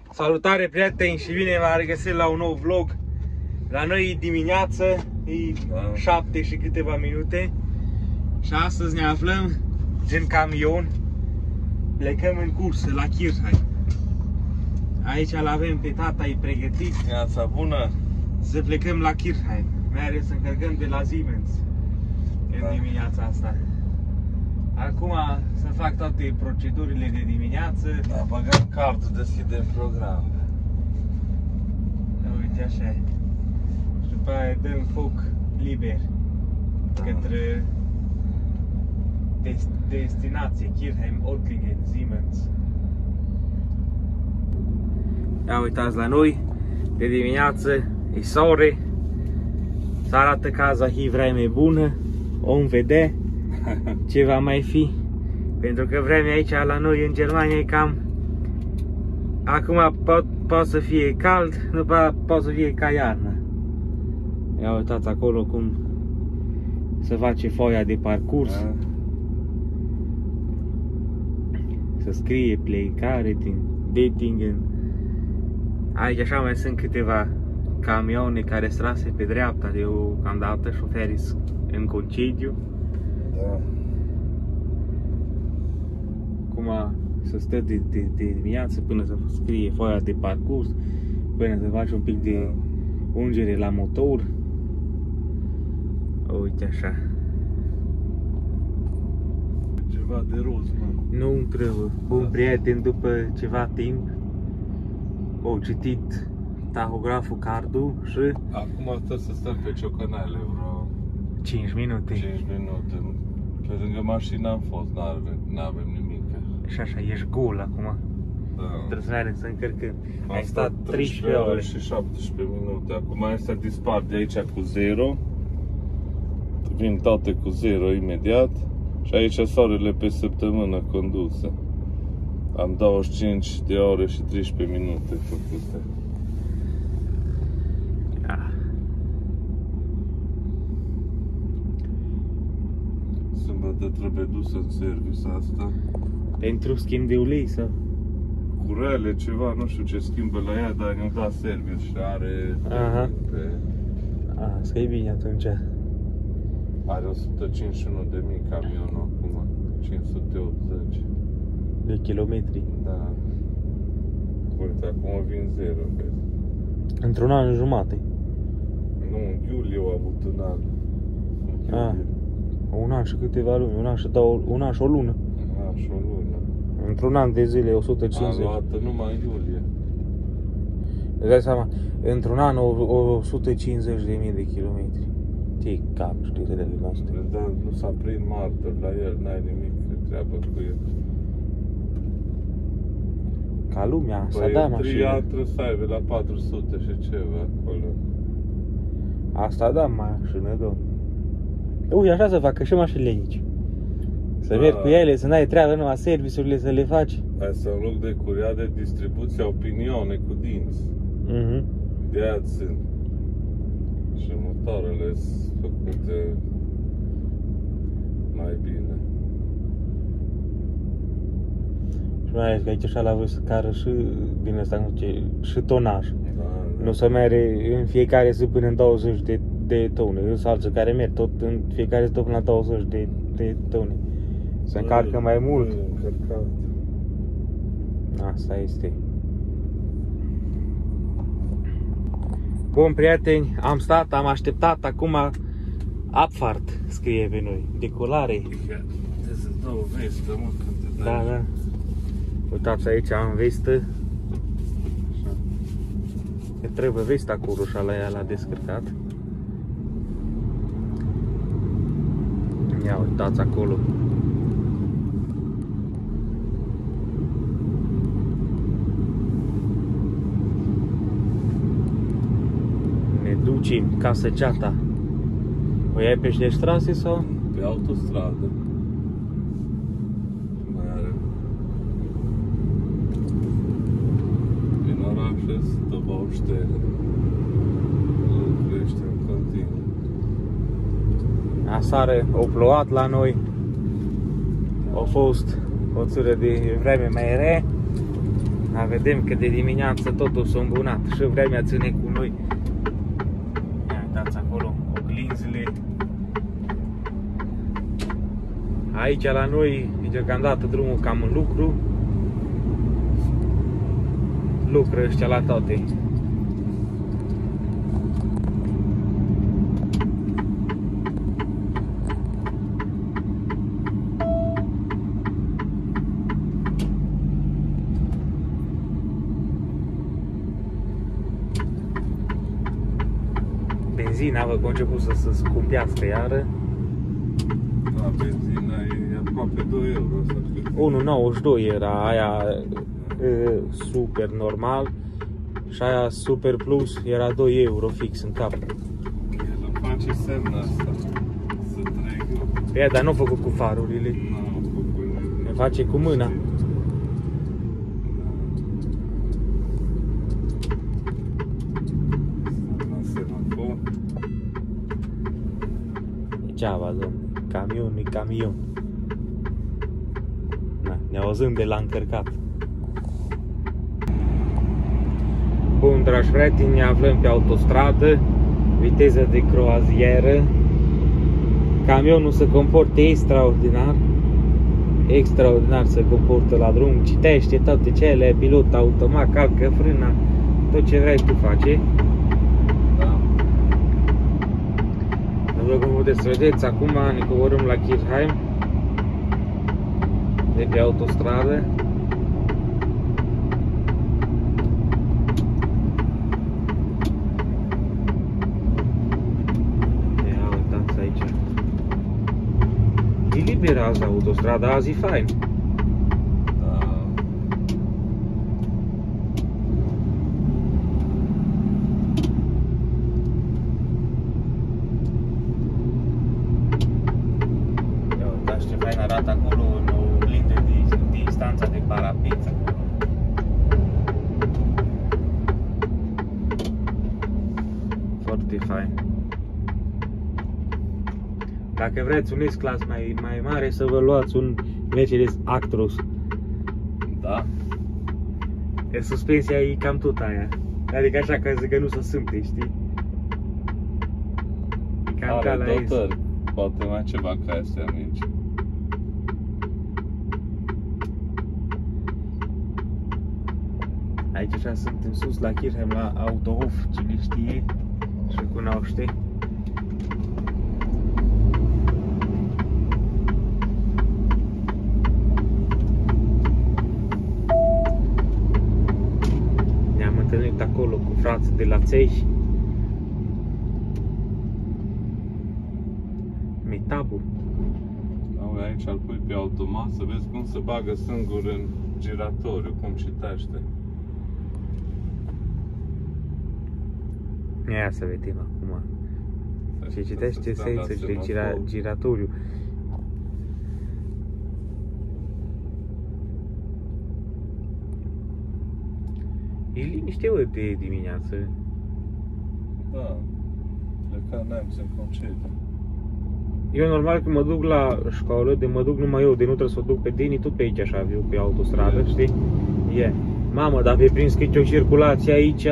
Salutare prieteni și bine v-am regăsit la un nou vlog. La noi e dimineață, e 7 și câteva minute. Și astăzi ne aflăm în camion. Plecăm în cursă la Kirchheim. Aici îl avem pe tata, e pregătit. Viața bună! Să plecăm la Kirchheim. Mereu să încărcăm de la Siemens în dimineața asta. Acum să fac toate procedurile de dimineață. Da, băgăm cardul, deschidem program. Uite așa. Și după aia dăm foc liber către destinație, Kirchheim, Ottlingen, Siemens. Ia uitați la noi, de dimineață e soare, se arată că azi e vreme bună, om vede ce va mai fi, pentru că vremea aici la noi în Germania e cam, acum poate să fie cald, după aia poate să fie ca iarnă. Ia uitați acolo cum se face foaia de parcurs, să scrie plecare din Dettingen. Aici așa mai sunt câteva camioane care strase pe dreapta deocamdată, șoferii în concediu. Da. Acum să stă de dimineață până să scrie foaia de parcurs, până să faci un pic de ungere la motor. Uite așa. Ceva de roz, mă. Nu trebuie. Un prieten după ceva timp au citit tahograful cardul și Acum trebuie să stăm pe ciocanele vreo 5 minute. 5 minute. Pe lângă mașină am fost, n-avem nimic. Și așa, ești gol acum. Da. Trebuie să mergem să încărcăm. Am Ai stat 13 ore ore. și 17 minute. Acum este dispar de aici cu 0. Vin toate cu 0 imediat. Și aici soarele pe săptămână condusă. Am 25 de ore și 13 minute făcute. Da. Sâmbătă trebuie dusă în service asta. Pentru schimb de ulei sau? Curele, ceva, nu știu ce schimbă la ea, dar ne-au dat service și are... Aha. Asta e bine atunci. Are 151.000 camionul acum, 580 de kilometri. Da. Uite, acum vin 0, vezi. Într-un an jumate. Nu, în iulie au avut un an. Un an și câteva luni, un an și o lună. Și o lună. Într-un an de zile 150. Am luat numai în iulie. Îți dai seama, într-un an 150.000 de kilometri. Ce cap, știi, de noastre. Dar nu s-a prins martor la el, n-ai nimic de treabă cu el. Ca lumea, s-a Păi dat mașină. mașină. Trebuie să aibă la 400 și ceva acolo. Asta da mașină, domnule. Uite, așa să facă și mașinile aici. Să mergi cu ele, să n-ai treabă numai serviciurile să le faci. Asta în loc de curia de distribuție opinione cu dinți. De aia sunt. Și motoarele sunt făcute mai bine. Și mai ales că aici așa la voi să cară și din ăsta, nu ce, și tonaj. Da. Nu se merge în fiecare zi până în 20 de tone. Sunt alții care merg tot în fiecare zi tot până la 20 de tone. Se încarcă mai mult. Încărcat. Asta este. Bun, prieteni, am stat, am așteptat, acum Abfahrt scrie pe noi, decolare. Trebuie să-ți dau o vestă, mă, când te dai. Da, da. Uitați, aici am vestă. Că trebuie vesta cu rușa la ea la descărcat. Ia uitați acolo. Ne ducem ca Săgeata. O iei pe strase sau? Pe autostradă. Mai are. Din oraș stă Baustelle. Lucrește în continuu. Aseară au plouat la noi. A fost o țură de vreme mai rea. Dar vedem că de dimineață totul s-a îmbunat și vremea ține cu noi. Ia uitați acolo oglinzile. Aici la noi e deocamdată drumul cam în lucru. Lucră ăștia la toate. Benzina, văd că a început să se scumpească iară. Da, benzina e aproape 2 euro. 1,92 era aia super normal și aia super plus era 2 euro fix în cap. El îmi face semn asta, să trec eu. Păi, dar nu a făcut cu farurile. N-am făcut nimic. Ne face cu mâna. Degeaba, domnule, camion e camion. Na, ne auzim de la încărcat. Bun, dragi prieteni, ne aflăm pe autostradă, viteză de croazieră. Camionul se comportă extraordinar. Extraordinar se comportă la drum, citește toate cele, pilot automat, calcă frâna, tot ce vrei tu face. După cum puteți să vedeți, acum ne coborâm la Kirchheim de pe autostradă. Ia uitați aici. E liberă azi autostrada, azi e fain. Arată acolo o oglindă de distanța de parapet acolo. Foarte fain. Dacă vreți un S-Class mai mare, să vă luați un Mercedes Actros. Da? E suspensia e cam tot aia. Adică așa că zic că nu se simte, știi? E cam ca la S. Poate mai ceva ca astea mici. Aici așa suntem sus la Kirchheim, la Autohof, cine știe și cunoaște. Ne-am întâlnit acolo cu frații de la Țești. Metabu. Aici îl pui pe automat să vezi cum se bagă singur în giratoriu, cum citește. Ia să vedem acum. Ce citește sensor de giratoriu. E liniște de dimineață. Da. Pleca neamț în concediu. Eu normal când mă duc la școală, de mă duc numai eu, de nu trebuie să o duc pe Deni, tot pe aici așa viu, pe autostradă, știi? E. Mamă, dar pe prins că e o circulație aici,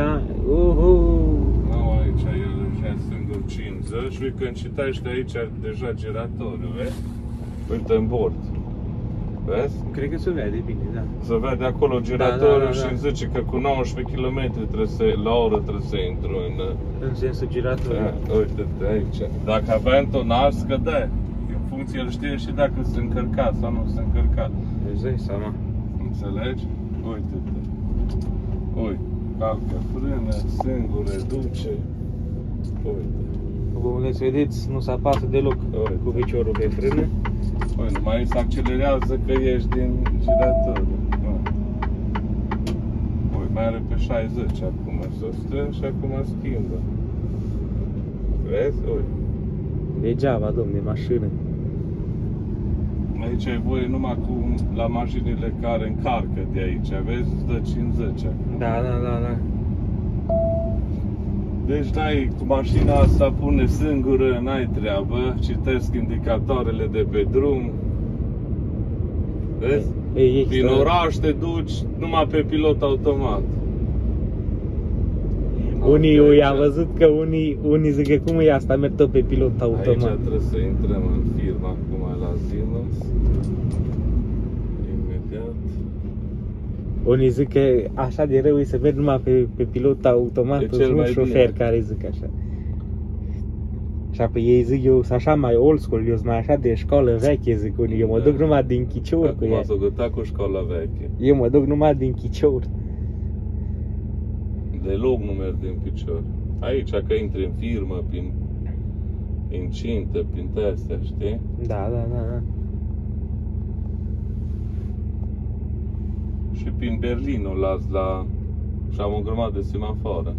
Aici el deja singur 50, uite când citește aici deja giratoriu, vezi? Uite în bord. Vezi? Cred că se vede bine, da. Se vede acolo giratoriu da. Și îmi zice că cu 19 km la oră trebuie să intru în sensul giratoriu. Uite-te aici. Dacă avea întonaj, scădea. În funcție, el știe și dacă se încărcat sau nu se încărcat. Deci dai seama. Înțelegi? Uite-te. Uite. Calcă frână, singur, reduce. Uite. După cum vedeți, nu se apasă deloc cu piciorul pe frână. Uite, numai se accelerează că ieși din giratoriu. Uite, mai are pe 60 acum, s-o strâng și acum schimbă. Vezi? Uite. Degeaba, domne, mașină. Aici ai voie numai la mașinile care încarcă de aici, vezi? Îți dă 50 acum. Da. Deci n-ai, cu mașina asta pune singură, n-ai treabă, citesc indicatoarele de pe drum. Vezi? Din oraș te duci numai pe pilot automat. Unii i-a văzut că unii zic că cum e asta, merg tot pe pilot automat. Aici trebuie să intrăm în firmă acum la Siemens. Imediat. Unii zic că așa de rău e să merg numai pe pilot automat, sunt un șofer care zic așa. Și apoi ei zic, eu sunt așa mai old school, eu sunt mai așa de școală veche, zic unii, eu mă duc numai din chicior cu ea. Acum s-o gătat cu școala veche. Eu mă duc numai din chicior. Deloc nu merg din picior. Aici, că intri în firmă, prin incintă, prin astea, știi? Da. Și prin Berlin o las la... și am o grămadă de semafoare.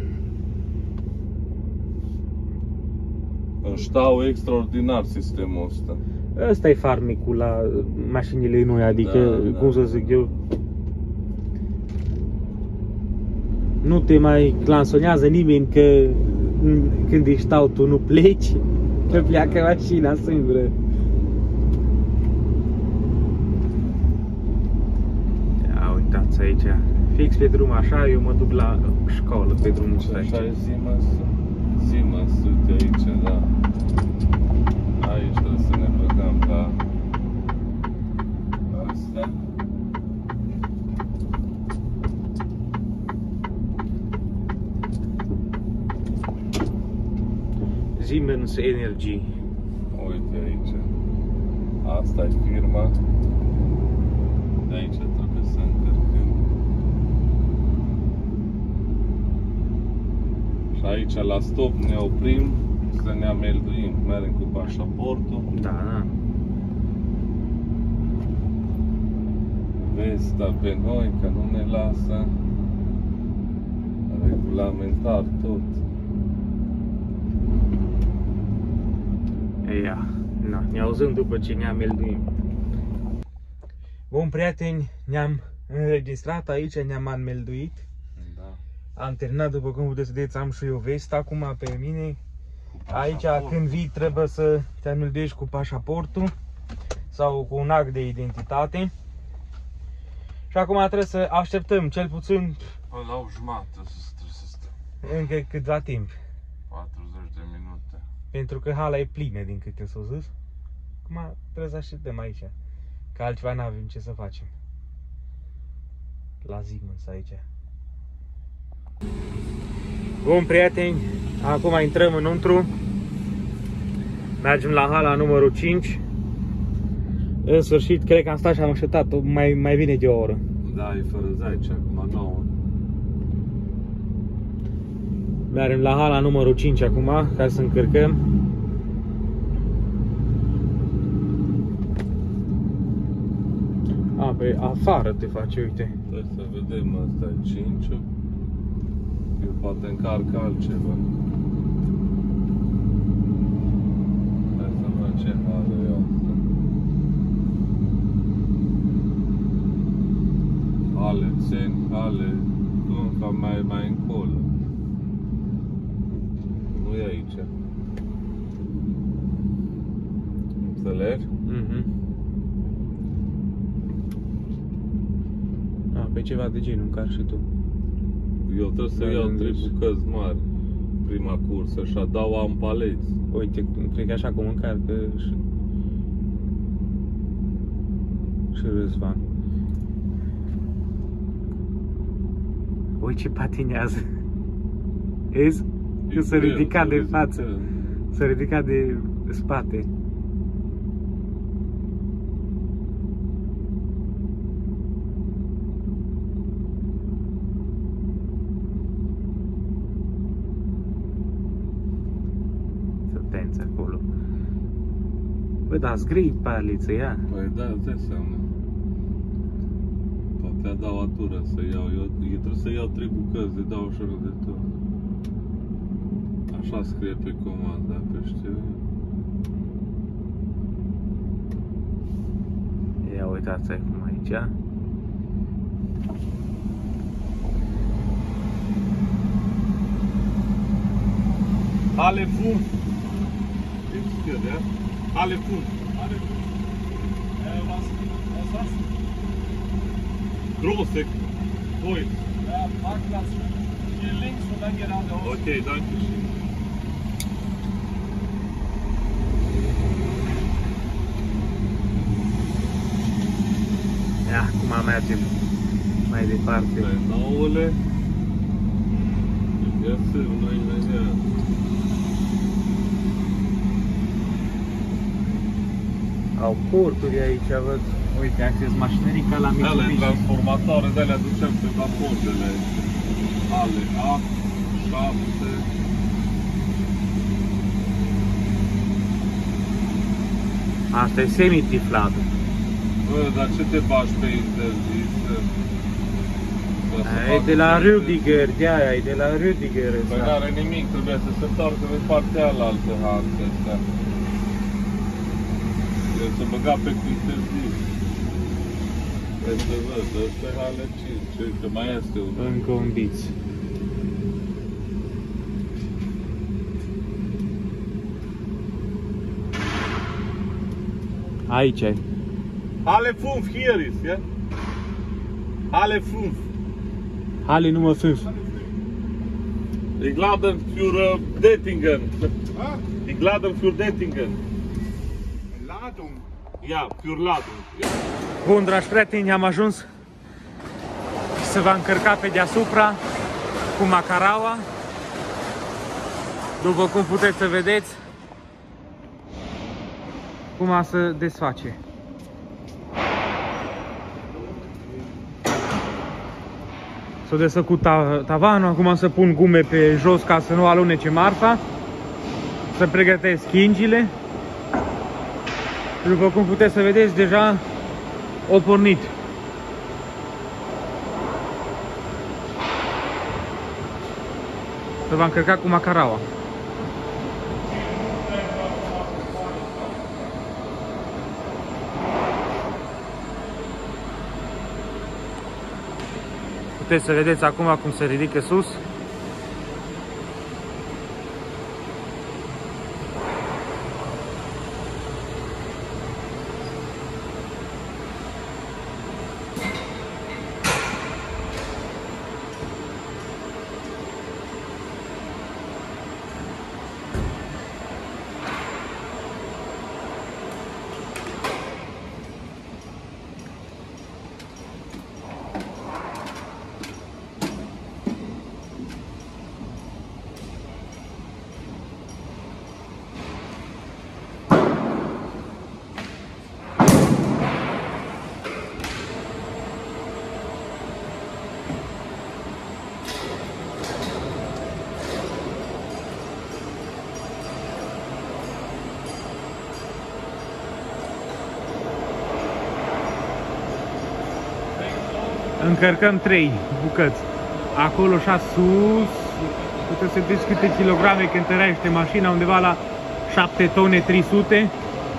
Înștau extraordinar sistemul ăsta. Ăsta e farmecul la mașinile noi, adică, cum să zic eu, nu te mai clansonează nimeni că când ești stau tu nu pleci, că pleacă mașina singură. Ia uitați aici, fix pe drum așa, eu mă duc la școală pe drumul ăsta aici. Așa e Siemens, uite aici, da. Aici trebuie să ne băgăm la asta. Siemens Energy. Uite aici. Asta e firma. De aici trebuie să încărcăm. Și aici la stop ne oprim să ne amelduim. Mergem cu pașaportul. Da. Vesta pe noi, că nu ne lasă. Regulamentar tot. Ia, ne auzim după ce ne amelduim. Bun, prieteni, ne-am înregistrat aici, ne-am amelduit. Da. Am terminat, după cum puteți să vedeți, am și eu vest acum pe mine. Aici, când vii, trebuie să te amelduiești cu pașaportul sau cu un act de identitate. Și acum trebuie să așteptăm cel puțin La o jumătate trebuie să stăm. încă câtva timp. 40 de minute. Pentru că hala e plină, din câte s-o zis. Acum trebuie să așteptăm aici, că altceva n-avem ce să facem. La Siemens aici. Bun, prieteni, acum intrăm înăuntru. Mergem la hala numărul 5. În sfârșit, cred că am stat și am așteptat mai bine de o oră. Da, e fără zaice, acum 9. Mergem la hala numărul 5 acum, ca să încărcăm. Pe afară te face, uite. Trebuie să vedem, asta e 5. Eu poate încarcă altceva. Hai să văd ce hală e asta. Hale țeni, hale încă mai încolo. Nu e aici. Înțelegi? Pe ceva de genul, încar și tu. Eu trebuie să iau 3 bucăți mari prima cursă și dau am paleți. Uite, cred că așa cum încarcă și Răzvan. Uite ce patinează. Vezi? Că s-a ridicat de față. S-a ridicat de spate. Acolo. Bă, dar zgrii paliță, ia. Păi da, îți dai seama. Poate a dau atură să iau. Eu trebuie să iau 3 bucăți de dau ușor de tot. Așa scrie pe comanda, pe știu. Ia uitați acum aici. Ale fum! Alle Pfund. Alle Pfund. Was? Große. Ui. Ja, Parkplatz hier links und dann geradeaus. Okay, danke schön. Ia, acum mergem mai departe. Pe nouăle. Găsim noi imediat. Au porturi aici, văd. Uite, acces mașinării ca la Ale Mitsubishi. transformatoare de alea ducem pe vaporzele. Ale A, 7. Asta e semi-triflat. Bă, dar ce te bagi pe interzis? E de la Rüdiger, de aia, e de la Rüdiger Păi ăsta. n-are nimic, trebuie să se întoarcă pe partea alaltă hancă ăsta. Trebuie să băga pe interzis. Este, văd, ăsta e ale 5, uite, mai este unul. Încă un biț. Aici e. Ale 5, hier ist, ja? Ale 5. Halle număr 5. Ich laden für Dettingen. Ich laden für Dettingen. Ladung. Ja, für Ladung. Ja. Bun, dragi prieteni, am ajuns să va încărca pe deasupra cu macaraua. După cum puteți să vedeți cum se desface. S-a desfăcut tavanul, acum să pun gume pe jos ca să nu alunece marfa. Să pregătesc schingile. După cum puteți să vedeți, deja o pornit. Se va încărca cu macaraua. Puteți să vedeți acum cum se ridică sus. Încărcăm 3 bucăți. Acolo și sus, puteți să vedeți câte kilograme cântărește mașina, undeva la 7 tone 300.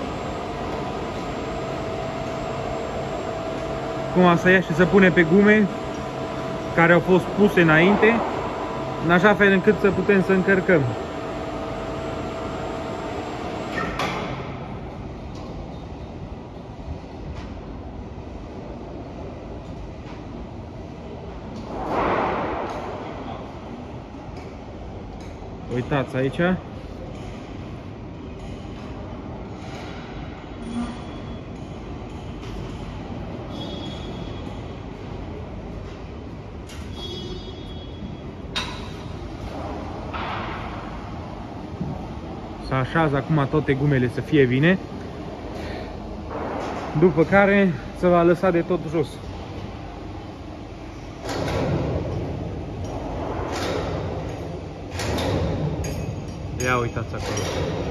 Cum să ia și să pune pe gume care au fost puse înainte, în așa fel încât să putem să încărcăm. Uitați aici. Se așează acum toate gumele să fie bine. După care se va lăsa de tot jos. Ia uitați acolo.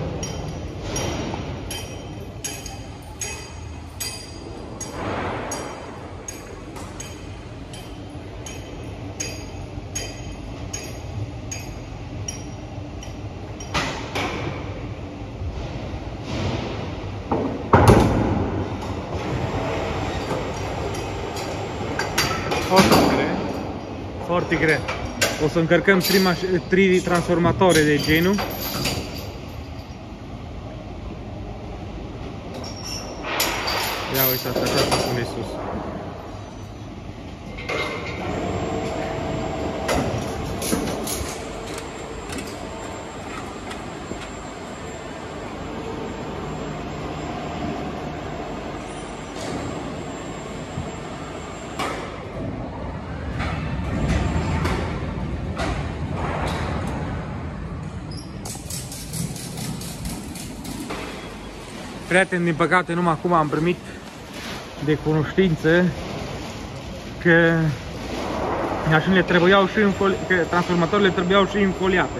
Foarte greu. O să încărcăm 3 transformatoare de genul. Ia uitați, așa se pune sus. Prieteni, din păcate numai acum am primit de cunoștință că mașinile trebuiau și că transformatoarele trebuiau și infoliate.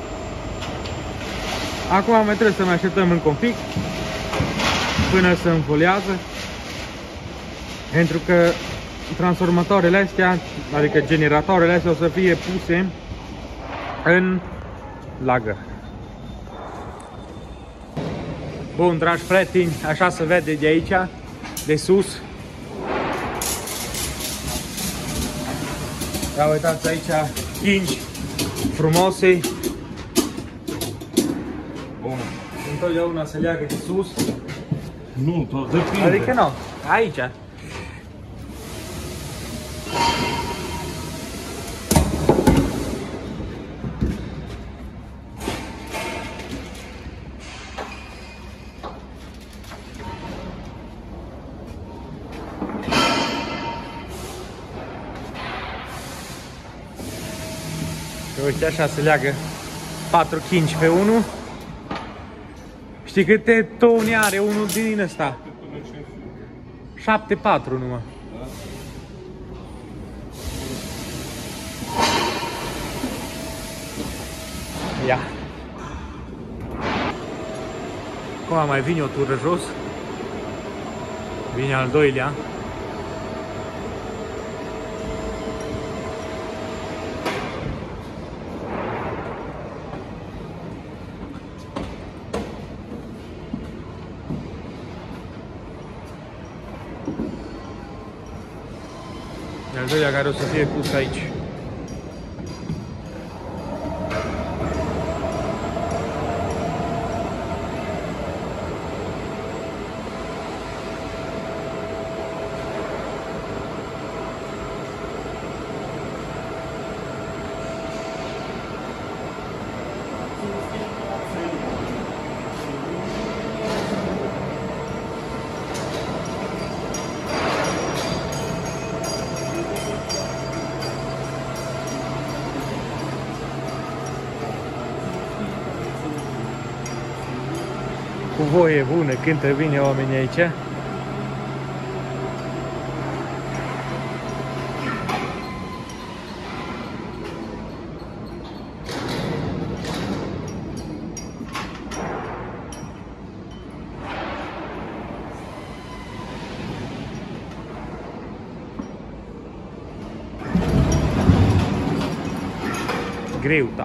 Acum mai trebuie să mai așteptăm încă un pic până se înfoliază, pentru că transformatoarele astea, adică generatoarele astea, o să fie puse în lagăr. Bun, dragi prieteni, așa se vede de aici, de sus. Ia uitați aici, chingi frumoase. Bun. Întotdeauna se leagă de sus. Nu, tot depinde. Adică nu, aici. Uite, așa se leagă 4 chingi pe 1. Știi câte tone are unul din ăsta? 7,4 numai. Ia. Acum mai vine o tură jos. Vine al doilea. Al doilea care o să fie pus aici. Cu voie bună, cântă bine oamenii aici. Greuta.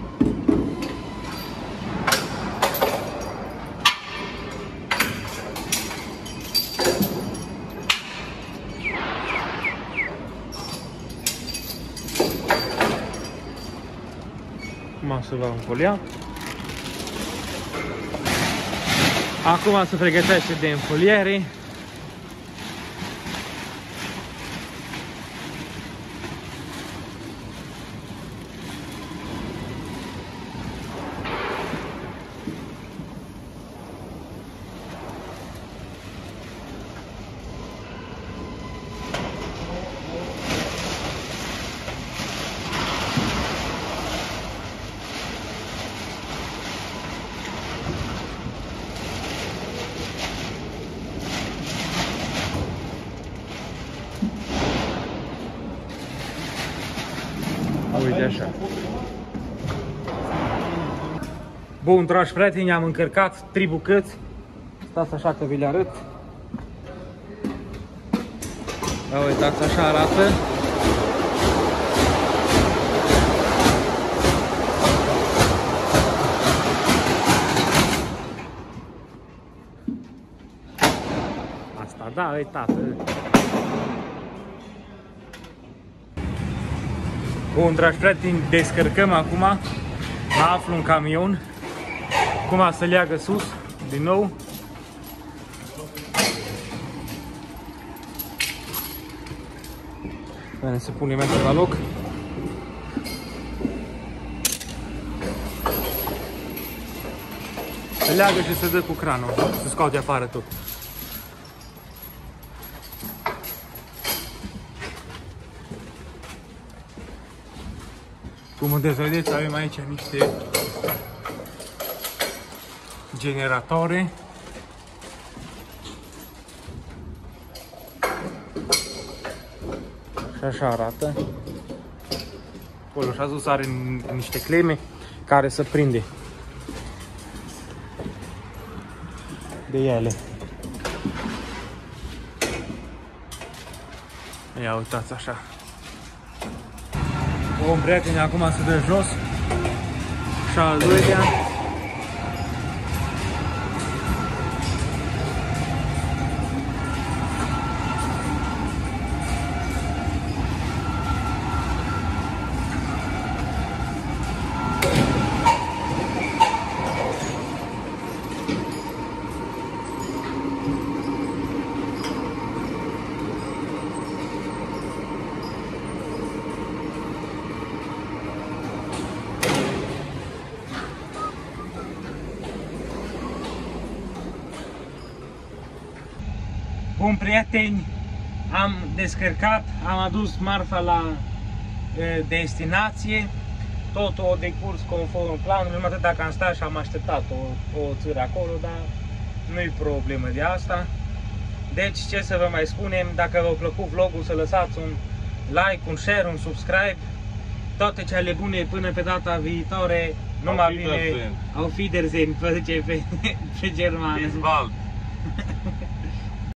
Acum se va înfolia. Acum se pregătește de înfoliere. Uite așa. Bun, dragi prieteni, am încărcat 3 bucăți. Stați așa că vi le arăt. Da, uitați, așa arată. Asta, da, uitați. Bun, dragi prieteni, descărcăm acum. Mă aflu în camion. Acum se leagă sus, din nou. Bine, se pune mersul la loc. Se leagă și se dă cu cranul. Se scoate afară tot. Cum puteți vedeți, avem aici niște generatoare. Și așa arată. Acolo și-a zis are niște cleme care se prinde de ele. Ia uitați așa. Bun, prieteni, acum se dă jos. Și al doilea. Bun, prieteni, am descărcat, am adus marfa la destinație, totul a decurs conform planului, numai atât dacă am stat și am așteptat o țără acolo, dar nu-i problemă de asta. Deci, ce să vă mai spunem, dacă v-a plăcut vlogul, să lăsați un like, un share, un subscribe, toate cele bune până pe data viitoare, numai bine, auf Wiedersehen, zice pe germană.